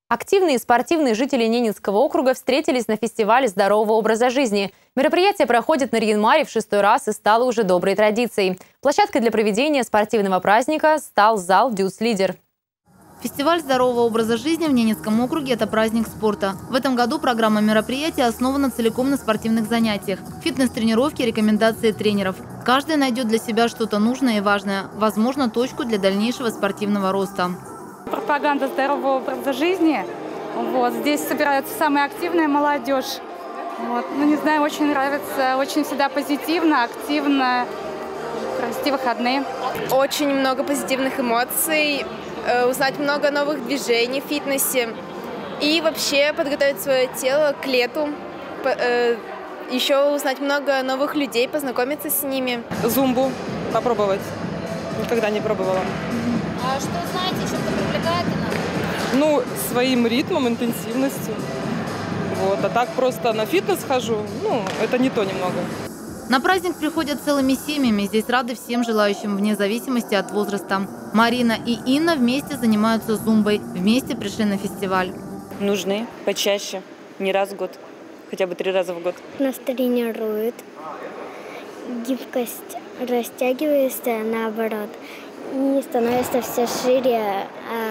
Активные и спортивные жители Ненецкого округа встретились на фестивале здорового образа жизни. Мероприятие проходит на Рьин-Маре в 6-й раз и стало уже доброй традицией. Площадкой для проведения спортивного праздника стал зал «Дюс-Лидер». Фестиваль здорового образа жизни в Ненецком округе – это праздник спорта. В этом году программа мероприятия основана целиком на спортивных занятиях. Фитнес-тренировки, рекомендации тренеров. Каждый найдет для себя что-то нужное и важное, возможно, точку для дальнейшего спортивного роста. Пропаганда здорового образа жизни. Здесь собирается самая активная молодежь. Не знаю, очень нравится, очень всегда позитивно, активно. Провести выходные. Очень много позитивных эмоций, узнать много новых движений в фитнесе и вообще подготовить свое тело к лету. Еще узнать много новых людей, познакомиться с ними. Зумбу попробовать. Никогда не пробовала. А что знаете, еще что привлекает она? Своим ритмом, интенсивностью. А так просто на фитнес хожу, это не то немного. На праздник приходят целыми семьями. Здесь рады всем желающим, вне зависимости от возраста. Марина и Инна вместе занимаются зумбой. Вместе пришли на фестиваль. Нужны почаще, не раз в год, хотя бы 3 раза в год. Нас тренируют, гибкость растягивается наоборот. И становится все шире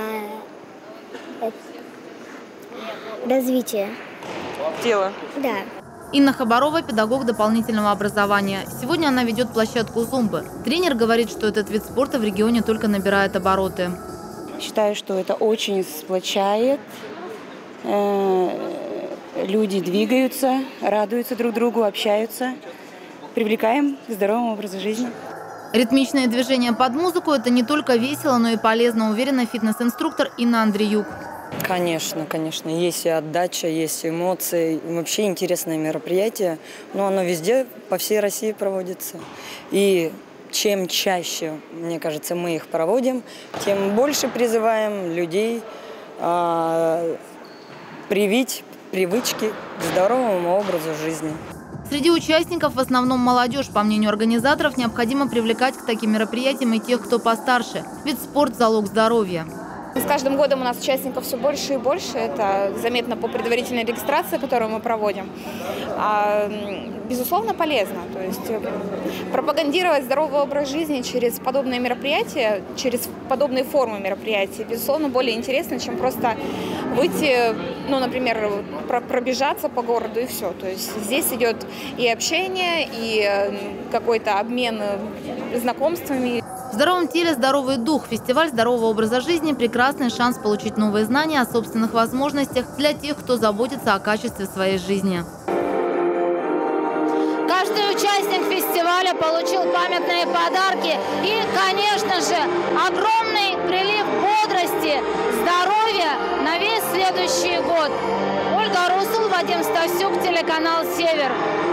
развитие. Тело. Да. Инна Хабарова – педагог дополнительного образования. Сегодня она ведет площадку зумбы. Тренер говорит, что этот вид спорта в регионе только набирает обороты. Считаю, что это очень сплочает. Люди двигаются, радуются друг другу, общаются. Привлекаем к здоровому образу жизни. Ритмичные движения под музыку – это не только весело, но и полезно, уверена фитнес-инструктор Инна Андреюк. Конечно. Есть и отдача, есть эмоции. Вообще интересное мероприятие. Но оно везде, по всей России проводится. И чем чаще, мне кажется, мы их проводим, тем больше призываем людей привить привычки к здоровому образу жизни. Среди участников в основном молодежь. По мнению организаторов, необходимо привлекать к таким мероприятиям и тех, кто постарше. Ведь спорт – залог здоровья. С каждым годом у нас участников все больше и больше. Это заметно по предварительной регистрации, которую мы проводим. Безусловно, полезно. То есть пропагандировать здоровый образ жизни через подобные мероприятия, через подобные формы мероприятий, безусловно, более интересно, чем просто выйти, например, пробежаться по городу и все. То есть здесь идет и общение, и какой-то обмен знакомствами. В здоровом теле здоровый дух. Фестиваль здорового образа жизни – прекрасный шанс получить новые знания о собственных возможностях для тех, кто заботится о качестве своей жизни. Каждый участник фестиваля получил памятные подарки и, конечно же, огромный прилив бодрости, здоровья на весь следующий год. Ольга Русул, Вадим Стасюк, телеканал «Север».